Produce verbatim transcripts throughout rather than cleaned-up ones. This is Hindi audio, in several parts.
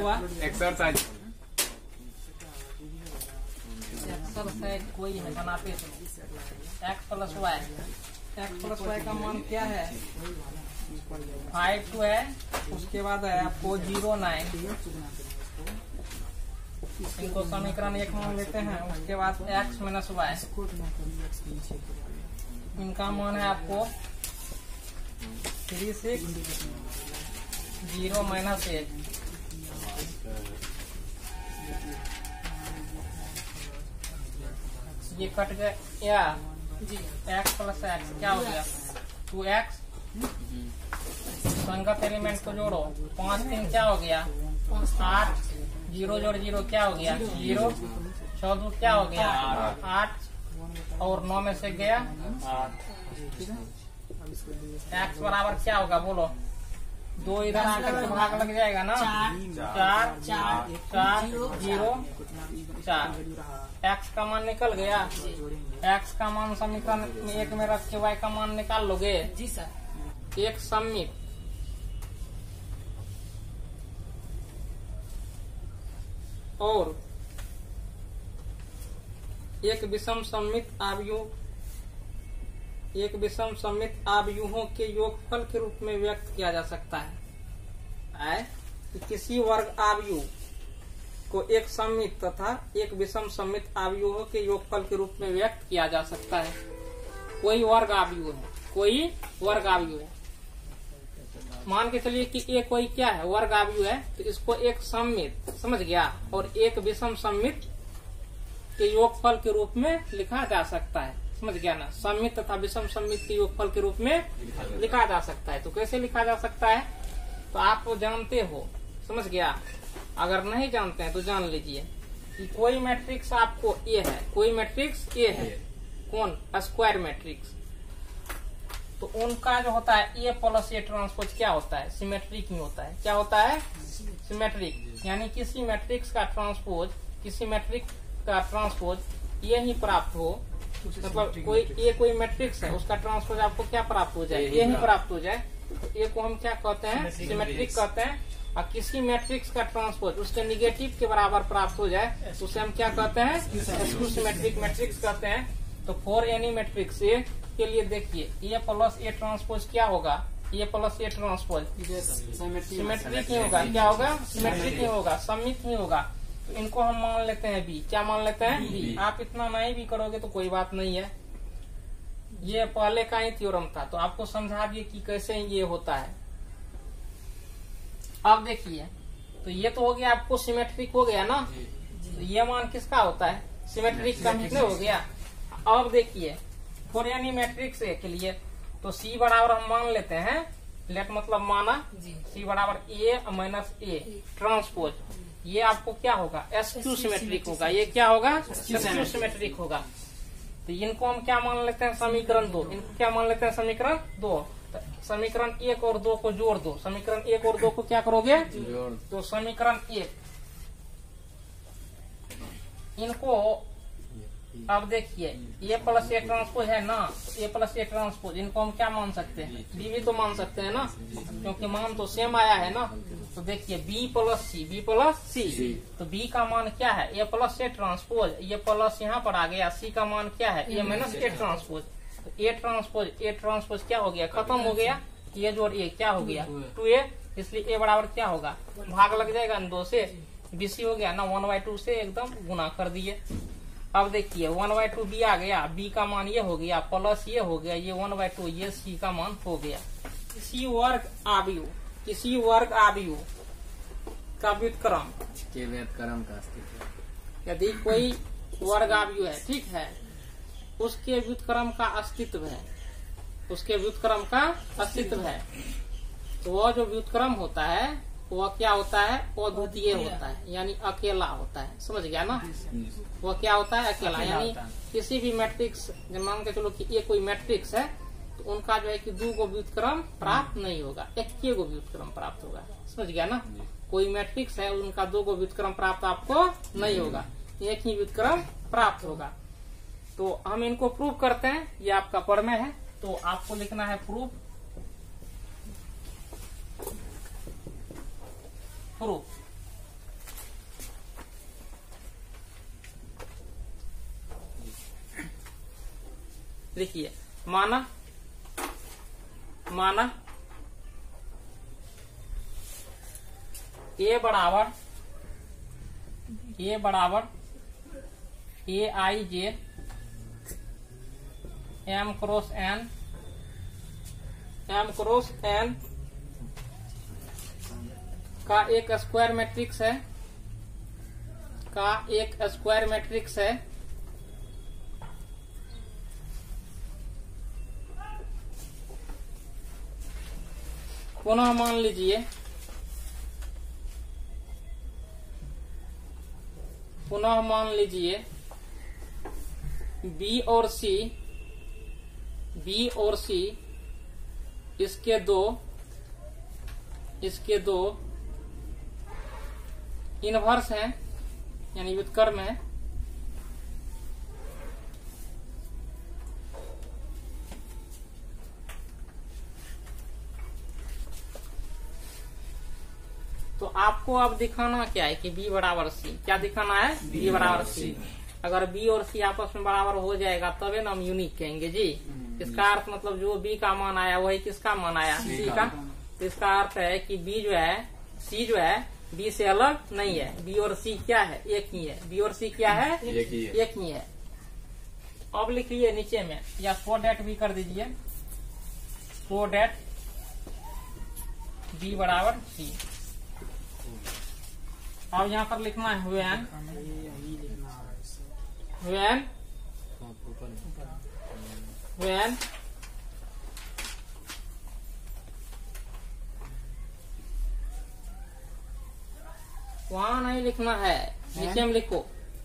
हुआ एक्सरसाइज एक्सरसाइज कोई है बनाते थे। X plus y, x plus y का मान क्या है? फाइव टू है, उसके बाद है आपको जीरो नाइन, इनको समीकरण एक मान लेते हैं। उसके बाद एक्स माइनस वाई, इनका मान है आपको three six zero minus eight. ये कट गया, एक्स प्लस एक्स क्या हो गया? To x. संगत एलिमेंट को जोड़ो, पाँच तीन क्या हो गया? आठ। जीरो जोड़ जीरो क्या हो गया? जीरो। चौदह क्या हो गया? आठ। और नौ में से गया आठ। एक्स बराबर क्या होगा बोलो? दो इधर आकर के भाग लग जाएगा ना। चार चार चार जीरो चार। एक्स का मान निकल गया। एक्स का मान समीकरण में एक में रख के वाई का मान निकाल लोगे? जी सर। एक सम्मित और एक विषम सम्मित आव्यूह, एक विषम सम्मित आव्यूहों के योगफल के रूप में व्यक्त किया जा सकता है। है? कि किसी वर्ग आव्यूह को एक सम्मित तथा एक विषम सम्मित आव्यूहों के योगफल के रूप में व्यक्त किया जा सकता है। कोई वर्ग आव्यूह है, कोई वर्ग आव्यूह है, मान के चलिए कि ये कोई क्या है? वर्ग आव्यूह है। तो इसको एक सम्मित, समझ गया, और एक विषम सम्मित के योगफल के रूप में लिखा जा सकता है। समझ गया ना? सम्मित तथा विषम सम्मित के योगफल के रूप में लिखा जा सकता है। तो कैसे लिखा जा सकता है? तो आप तो जानते हो, समझ गया। अगर नहीं जानते हैं तो जान लीजिए कि कोई मैट्रिक्स आपको ए है, कोई मैट्रिक्स ए है, कौन? Square matrix. तो उनका जो होता है ए प्लस ए ट्रांसपोज क्या होता है? सिमेट्रिक ही होता है। क्या होता है? सिमेट्रिक। यानी किसी मैट्रिक्स का ट्रांसपोज, किसी मैट्रिक्स का ट्रांसपोज ये ही प्राप्त हो, मतलब कोई ए कोई मैट्रिक्स है, उसका ट्रांसपोज आपको क्या प्राप्त हो जाए? ये ही प्राप्त हो जाए। तो ए को हम क्या कहते हैं? सिमेट्रिक कहते हैं। और किसी मैट्रिक्स का ट्रांसपोज उसके निगेटिव के बराबर प्राप्त हो जाए तो उसे हम क्या कहते हैं? स्क्यू सिमेट्रिक मैट्रिक्स कहते हैं। तो फॉर एनी मैट्रिक्स ए के लिए देखिए, ए प्लस ए ट्रांसपोज क्या होगा? A plus A transpose symmetric ही होगा। क्या होगा? सिमेट्रिक ही होगा, सम्मित ही होगा। तो इनको हम मान लेते हैं बी। क्या मान लेते हैं? बी। आप इतना नहीं भी करोगे तो कोई बात नहीं है, ये पहले का ही थ्योरम था। तो आपको समझा दिए कि कैसे ये होता है। अब देखिए, तो ये तो हो गया आपको सिमेट्रिक हो गया ना। तो ये मान किसका होता है? सिमेट्रिक का कितने हो गया। अब देखिए फॉर एनी मैट्रिक्स ए के लिए तो सी बराबर हम मान लेते हैं, लेट मतलब माना, सी बराबर ए माइनस ए ट्रांसपोज। ये आपको क्या होगा? स्क्यू सिमेट्रिक होगा। ये क्या होगा? स्क्यू सिमेट्रिक होगा। तो इनको हम क्या मान लेते हैं? समीकरण दो। इनको क्या मान लेते हैं? समीकरण दो। तो समीकरण एक और दो को जोड़ दो। समीकरण एक और दो को क्या करोगे? जोड़। तो समीकरण एक, इनको अब देखिए ए प्लस ए ट्रांसपोज है ना, ए प्लस ए ट्रांसपोज, इनको हम क्या मान सकते हैं? बी भी तो मान सकते हैं ना, क्योंकि मान तो सेम आया है ना। तो देखिए B plus C, B plus C. तो बी का मान क्या है? A plus A transpose. ये प्लस यहाँ पर आ गया। सी का मान क्या है? A minus A transpose. तो ए ट्रांसपोज, ए ट्रांसपोज क्या हो गया? खत्म हो गया। ये जोड़ ए क्या हो गया? Two A. इसलिए ए बराबर क्या होगा? भाग लग जाएगा दो से, बीसी हो गया ना, वन बाई टू से एकदम गुना कर दिए। अब देखिए वन बाई टू बी आ गया, बी का मान ये हो गया, प्लस ये हो गया, ये वन बाई टू, ये सी का मान हो गया। किसी वर्ग आव्यूह, किसी वर्ग आव्यूह का व्युत्क्रम के व्युत्क्रम का अस्तित्व, यदि कोई वर्ग आव्यूह है, ठीक है, उसके व्युत्क्रम का अस्तित्व है, उसके व्युत्क्रम का अस्तित्व है, तो वह जो व्युत्क्रम होता है वह क्या होता है? अद्वितीय होता है, यानी अकेला होता है। समझ गया ना? वह क्या होता है? अकेला। यानी किसी भी मैट्रिक्स, मान के चलो कि ये कोई मैट्रिक्स है, तो उनका जो है कि दो गो व्युत्क्रम प्राप्त नहीं होगा, एक गो व्युत्क्रम प्राप्त होगा। समझ गया ना? कोई मैट्रिक्स है, उनका दो गो व्युत्क्रम प्राप्त आपको नहीं होगा, एक ही व्युत्क्रम प्राप्त होगा। तो हम इनको प्रूव करते हैं। ये आपका प्रमेय है, तो आपको लिखना है प्रूफ। प्रूफ लिखिए माना माना ए बराबर ए बराबर a i j m cross n m cross n का एक स्क्वायर मैट्रिक्स है का एक स्क्वायर मैट्रिक्स है पुनः मान लीजिए पुनः मान लीजिए बी और सी बी और सी इसके दो इसके दो इनवर्स हैं यानी व्युत्क्रम है तो आपको अब दिखाना क्या है कि b बराबर सी क्या दिखाना है b बराबर सी अगर b और c आपस में बराबर हो जाएगा तबे ना हम यूनिक कहेंगे जी। इसका अर्थ मतलब जो b का मान आया वही किसका मान आया c का। तो इसका अर्थ है कि b जो है c जो है b से अलग नहीं है। b और c क्या है एक ही है। b और c क्या है एक ही है। एक ही है। अब लिखिए नीचे में या सो डेट भी कर दीजिए सो डेट b बराबर c। अब यहाँ पर लिखना है व्हेन व्हेन व्हेन वहां नहीं लिखना है नीचे में लिखो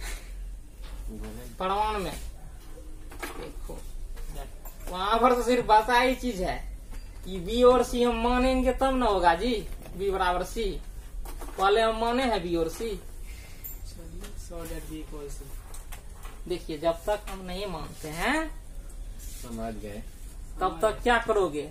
प्रमाण में देखो वहां पर तो सिर्फ भाषा ही चीज है कि बी और सी हम मानेंगे तब ना होगा जी। बी बराबर सी पहले हम माने हैं बी और सी। देखिए जब तक हम नहीं मानते हैं समझ गए तब तक क्या करोगे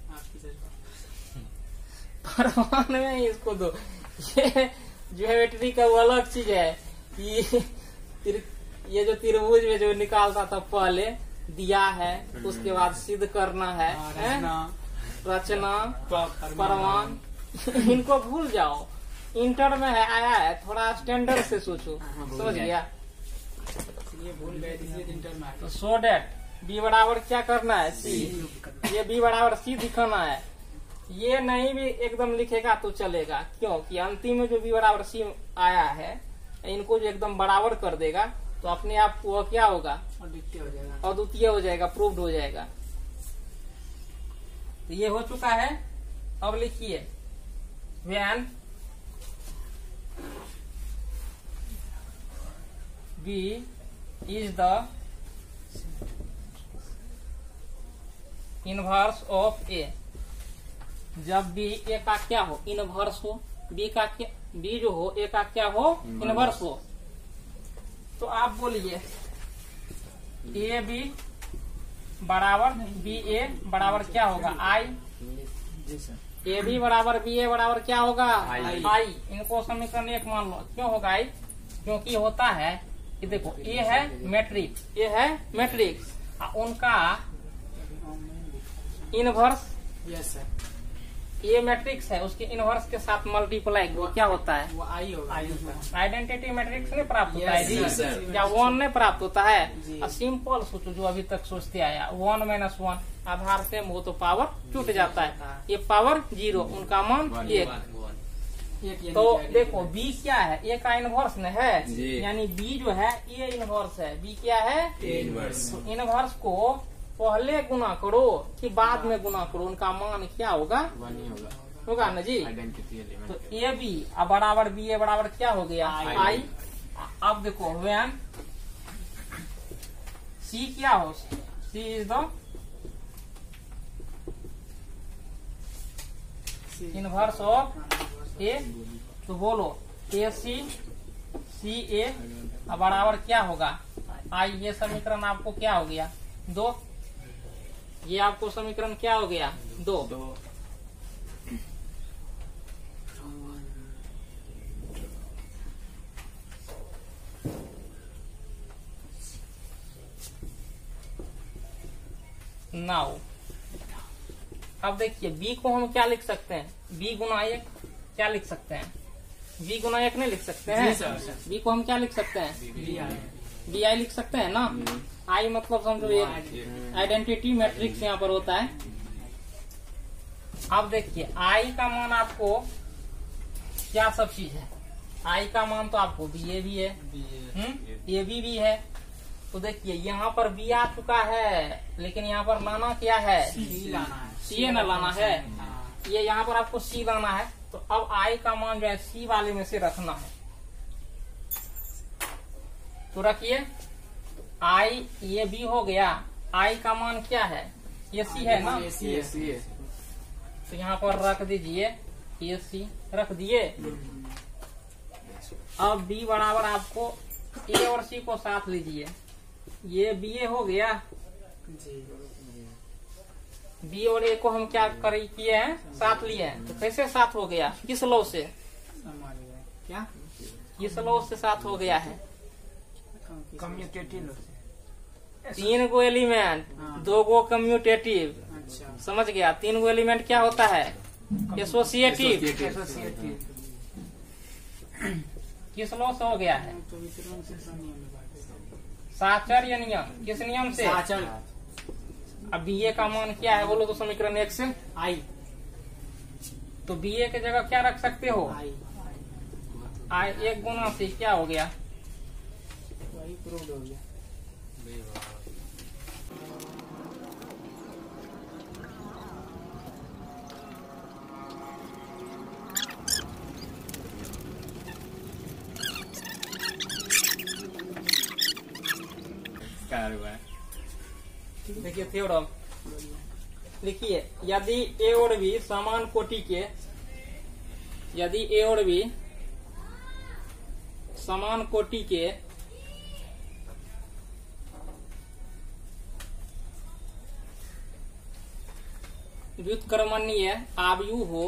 प्रमाण में ही इसको दो। ये ज्योमेट्री का वो अलग चीज है। ये ये जो त्रिभुज में जो निकालता था पहले दिया है उसके बाद सिद्ध करना है, है? रचना प्रमाण इनको भूल जाओ। इंटर में है आया है थोड़ा स्टैंडर्ड से सोचो। समझ गया ये भूल गए इसलिए इंटर में तो सो डेट बी बराबर क्या करना है सी। ये बी बराबर सी दिखाना है। ये नहीं भी एकदम लिखेगा तो चलेगा क्योंकि अंतिम में जो बी बराबर सी आया है इनको जो एकदम बराबर कर देगा तो अपने आप वो क्या होगा अद्वितीय हो जाएगा अद्वितीय हो जाएगा प्रूव्ड हो जाएगा। तो ये हो चुका है। अब लिखिए when B is the inverse of A. जब बी ए का क्या हो इनवर्स हो बी का क्या बी जो हो ए का क्या हो इनवर्स हो तो आप बोलिए ए बी बराबर बी ए बराबर क्या होगा आई। ए बी बराबर बी ए बराबर क्या होगा आई। आई। इनको समीकरण एक मान लो। क्यों होगा आई क्योंकि होता है कि देखो ए है मैट्रिक्स ए है मैट्रिक्स उनका इनवर्स यस सर ये मैट्रिक्स है उसके इनवर्स के साथ मल्टीप्लाई वो क्या होता है वो आई होगा आइडेंटिटी मैट्रिक्स नहीं प्राप्त होता है जी। Yes, sir. या वन नहीं प्राप्त होता जी। है। सिंपल सोचो जो अभी तक सोचते आया वन माइनस वन आधार से वो तो पावर टूट जाता है। ये पावर जीरो उनका मान एक। एक तो देखो बी क्या है ए का इनवर्स न है जी। यानी बी जो है ए इनवर्स है। बी क्या है इनवर्स। तो इनवर्स को पहले गुना करो कि बाद में गुना करो उनका मान क्या होगा वन ही होगा होगा ना जी। आइडेंटिटी तो एलिमेंट। ए बी अब बराबर बी ए बराबर क्या हो गया आई। आई। अब देखो व्हेन सी क्या हो C is the inverse of A. तो बोलो ए सी सी ए अब बराबर क्या होगा आई। ये समीकरण आपको क्या हो गया दो। ये आपको समीकरण क्या हो गया दो। दो नाउ। अब देखिए बी को हम क्या लिख सकते हैं, बी गुना एक क्या लिख सकते हैं, बी गुना एक नहीं लिख सकते जी हैं, सर। बी को हम क्या लिख सकते हैं, बी आई बी आई लिख सकते हैं ना। आई मतलब समझो ये आइडेंटिटी मैट्रिक्स यहाँ पर होता है। अब देखिए आई का मान आपको क्या सब चीज है, आई का मान तो आपको बी ए भी है, ए बी भी है। तो देखिए यहाँ पर बी आ चुका है, लेकिन यहाँ पर लाना क्या है, सी लाना है, सी ए न लाना है, हाँ। ये यहाँ पर आपको सी लाना है। तो अब आई का मान जो है सी वाले में से रखना है। तो रखिए आई ये बी हो गया, आई का मान क्या है, ये सी है ना। ये सी है, सी है। तो यहाँ पर रख दीजिए, ये सी रख दिए। अब बी बराबर आपको ए और सी को साथ लीजिए, ये बी ए हो गया, जी बी और ए को हम क्या कर किए हैं, साथ लिए हैं। तो कैसे साथ हो गया, किस लॉ से, समझ गए क्या, किस लॉ से साथ हो गया है। कम्यूटेटिव। तीन गो एलिमेंट, हाँ। दो गो कम्यूटेटिव, अच्छा, समझ गया। तीन गो एलिमेंट क्या होता है, एसोसिएटिव। एसोसिएटिव। किस लॉ से हो गया है, तो वितरण से नियम में बात है। साचर्य नियम। किस नियम से, साचल अब बी ए का मान क्या है बोलो तो, समीकरण एक से। आई तो बी ए की जगह क्या रख सकते हो, आई आई एक गुना से क्या हो गया, वही प्रूव हो गया। कार हुआ है। देखिए थ्योरम लिखिए, यदि ए और बी समान कोटि के, यदि ए और बी समान कोटि के व्युत्क्रमणीय आव्यूह हो,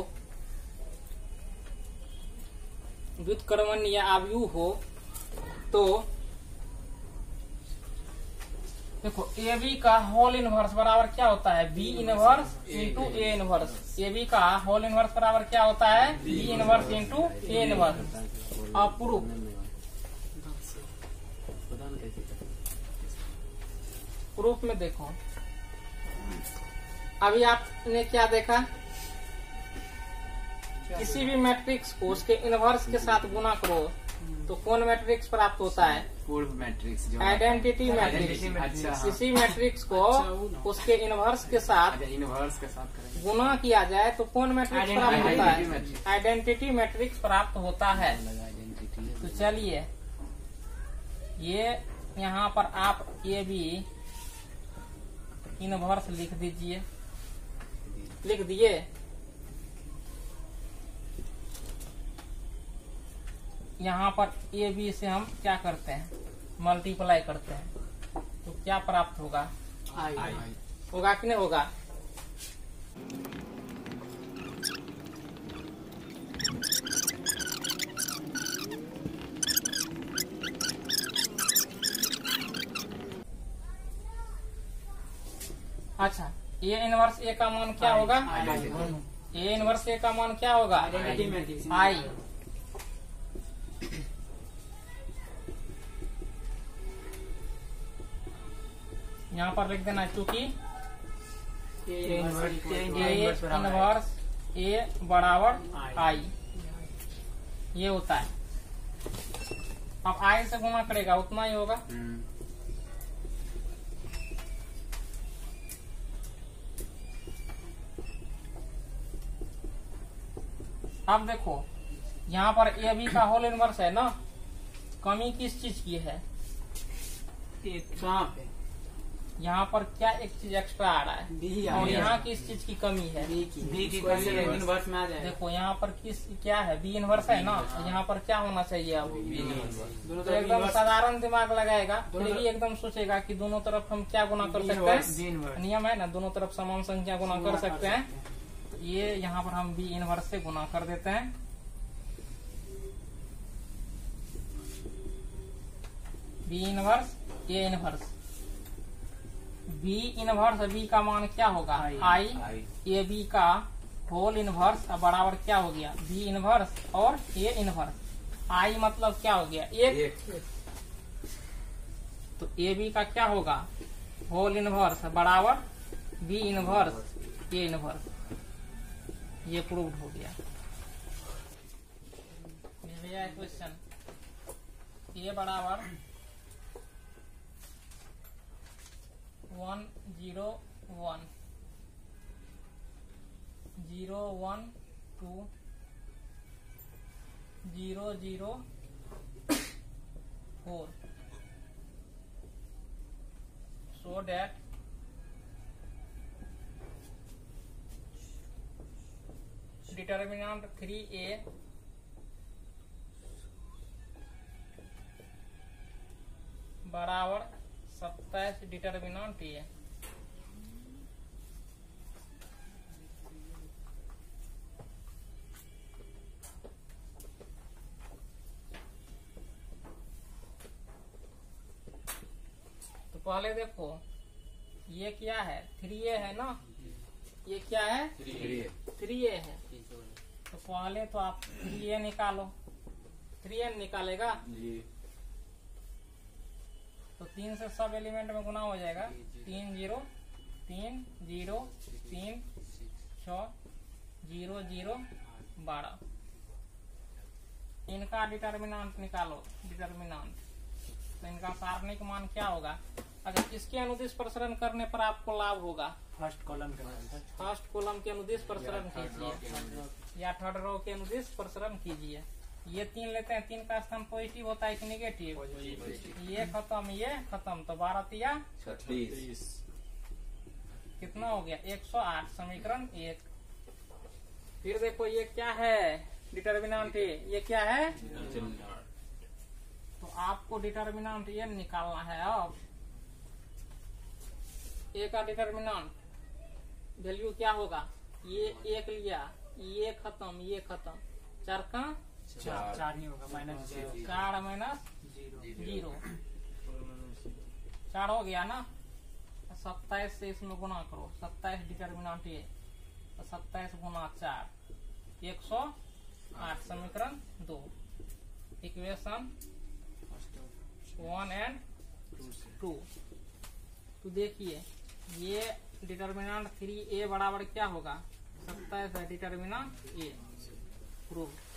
व्युत्क्रमणीय आव्यूह हो, तो देखो ए बी का होल इनवर्स बराबर क्या होता है, B inverse into A inverse. A B का होल इनवर्स बराबर क्या होता है, B inverse into A inverse. Approve. Proof में देखो, अभी आपने क्या देखा, किसी भी मैट्रिक्स को उसके इनवर्स के साथ गुना करो तो कौन मैट्रिक्स प्राप्त होता है, पूर्व मैट्रिक्स जो आइडेंटिटी मैट्रिक्स। अच्छा, हाँ। किसी मैट्रिक्स को उसके इनवर्स के साथ अच्छा, इनवर्स के साथ करेंगे। गुना किया जाए तो कौन मैट्रिक्स प्राप्त होता आइडेंटिटी है, मैट्रिक्स। आइडेंटिटी मैट्रिक्स प्राप्त होता है। आइडेंटिटी तो चलिए ये यहाँ पर आप ये भी इनवर्स लिख दीजिए, लिख दिए। यहाँ पर ए बी से हम क्या करते हैं, मल्टीप्लाई करते हैं, तो क्या प्राप्त होगा, आई होगा कि नहीं होगा। अच्छा, ए इनवर्स ए का मान क्या होगा, ए इनवर्स ए का मान क्या होगा, आइडेंटिटी मैट्रिक्स आई। यहाँ पर लिख देना, क्योंकि ए इनवर्स ए बराबर आई, ये होता है। अब आई से गुना करेगा उतना ही होगा। अब देखो यहाँ पर ए बी का होल इनवर्स है ना, कमी किस चीज की है, कहाँ पे, यहाँ पर क्या एक चीज एक्स्ट्रा आ रहा है, बी और यहाँ किस चीज की कमी है, बी की बी की कोई से कमी है। इनवर्स में आ जाएगा। देखो यहाँ पर किस क्या है, बी इनवर्स है ना, यहाँ पर क्या होना चाहिए अब, दोनों तो तरफ एकदम इनवर्स साधारण दिमाग लगाएगा, दोनों फिर तरफ- भी एकदम सोचेगा कि दोनों तरफ हम क्या गुना कर बी सकते इनवर्स, बी हैं, इनवर्स। नियम है ना, दोनों तरफ समान संख्या गुना कर सकते हैं। तो ये यहाँ पर हम बी इनवर्स से गुना कर देते हैं, B inverse A inverse, B inverse B का मान क्या होगा? I. I I A B का होल इनवर्स बराबर क्या हो गया? बी इनवर्स और ए इनवर्स। आई मतलब क्या हो गया? एक, एक तो ए बी का क्या होगा? होल इनवर्स बराबर बी इनवर्स ए इनवर्स। ये प्रूव्ड हो गया। भैया क्वेश्चन ए बराबर one zero one zero one two zero zero four so that determinant three A बराबर सत्ताईस डिटर्मिनेंट ए। तो पहले देखो ये क्या है? थ्री ए है ना। ये क्या है? थ्री थ्री ए है। तो पहले तो आप थ्री ए निकालो। थ्री ए निकालेगा जी तो तीन से सब एलिमेंट में गुना हो जाएगा। तीन जीरो तीन जीरो तीन छ जीरो जीरो बारह। इनका डिटर्मिनेंट निकालो। डिटर्मिनेंट तो इनका सारणिक मान क्या होगा? अगर इसके अनुदिश प्रसरण करने पर आपको लाभ होगा। फर्स्ट कॉलम का फर्स्ट कॉलम के अनुदिश प्रसरण कीजिए या थर्ड रो के अनुदिश प्रसरण कीजिए। ये तीन लेते हैं। तीन का स्थान पॉजिटिव होता है कि नेगेटिव? ये खत्म ये खत्म तो बारह तिया छत्तीस कितना हो गया? एक सौ आठ। समीकरण एक। फिर देखो ये क्या है? Determinant A. ये क्या है? तो आपको डिटर्मिनेंट ये निकालना है। अब ए का डिटर्मिनेंट वैल्यू क्या होगा? ये एक लिया, ये खत्म ये खत्म। चार का चार चार नहीं होगा माइनस जीरो चार माइनस जीरो जीरो चार हो गया ना। सत्ताईस से इसमें गुना करो। सत्ताईस डिटर्मिनेंट ये तो सत्ताईस गुना चार एक सौ आठ। समीकरण दो। Equation one and two. तो देखिए ये डिटर्मिनेंट थ्री ए बराबर क्या होगा? सत्ताईस है डिटर्मिनेंट ए। प्रूव।